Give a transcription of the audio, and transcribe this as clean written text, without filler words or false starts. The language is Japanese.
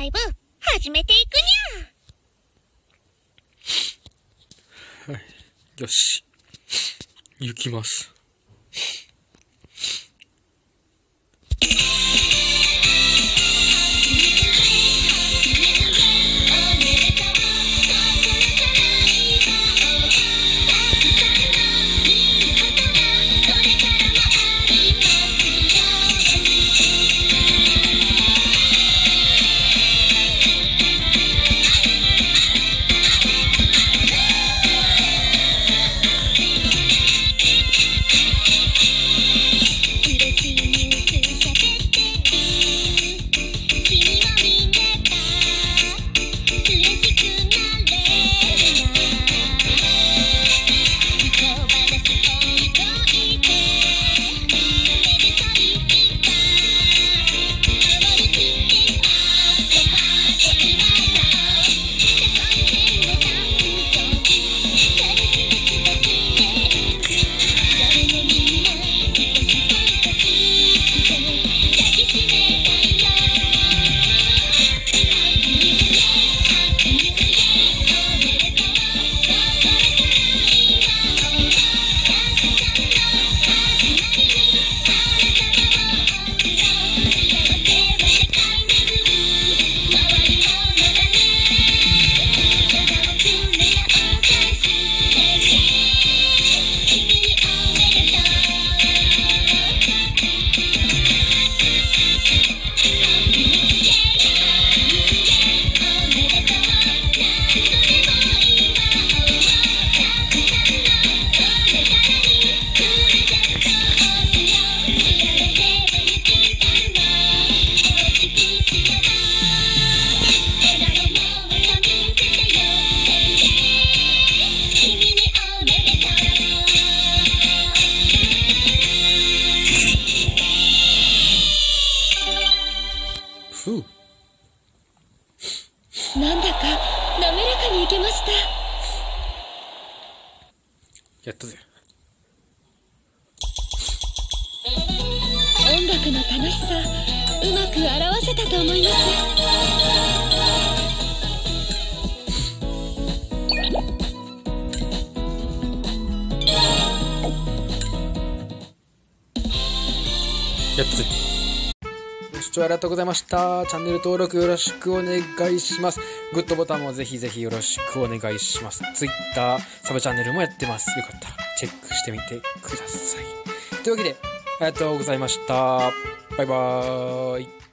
イブ始めていくにゃ。 はい、よし、行きます。 なんだか滑らかにいけました。 やったぜ。 音楽の楽しさ、うまく表せたと思います。 やったぜ。ご視聴ありがとうございました。チャンネル登録よろしくお願いします。グッドボタンもぜひぜひよろしくお願いします。Twitter、サブチャンネルもやってます。よかったらチェックしてみてください。というわけで、ありがとうございました。バイバーイ。